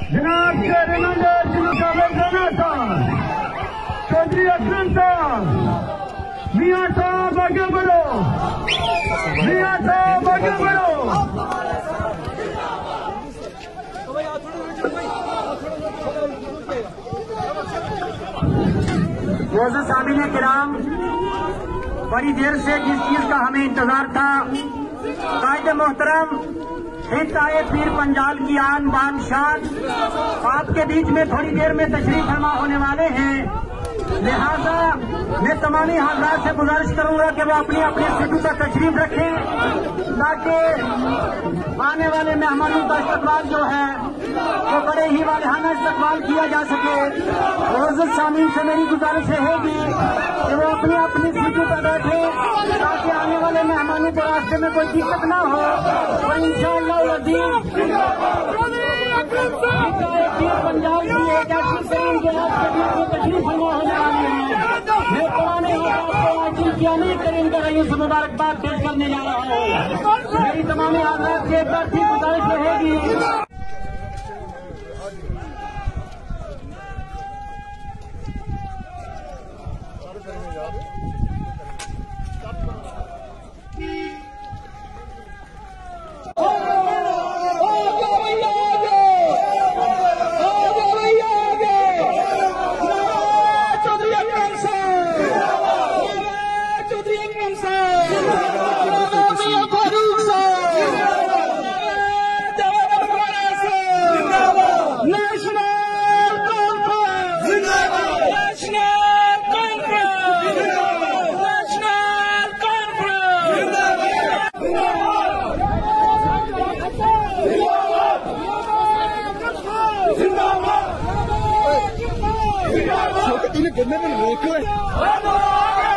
जनाब के रिमांडर जिनका बेगाना साहब चौधरी अकरम साहब, मियां साहब आगे बढ़ो, मियां साहब आगे बढ़ो। मोअज़्ज़िज़ सामीन किराम, बड़ी देर से जिस चीज का हमें इंतजार था, कायदे मोहतरम हिदाए पीर पंजाल की आन बान शान आपके बीच में थोड़ी देर में तशरीफ फरमा होने वाले हैं। लिहाजा मैं तमामी हज़रात से गुजारिश करूंगा कि वो अपनी अपनी सीटों पर तशरीफ रखें ताकि आने वाले मेहमानों का इस्तकबाल जो है वो बड़े ही वालिहाना इस्तकबाल किया जा सके। मोअज़्ज़िज़ सामीन से मेरी गुजारिश रहेगी कि वो अपनी अपनी सीटों पर बैठे ताकि आने वाले मेहमानों को रास्ते में कोई दिक्कत ना हो। और इंशाअल्लाह पंजाब की एक ऐसी फिल्म जो तशरीफ फरमा होने वाली है, मैं पुराने हाजिर किया नहीं कर इनका रही से मुबारकबाद पेश करने जा रहा हूँ। मेरी तमामी आजाद से एक बार फिर गुजारिश रहेगी। इन्हें गिरने में रोक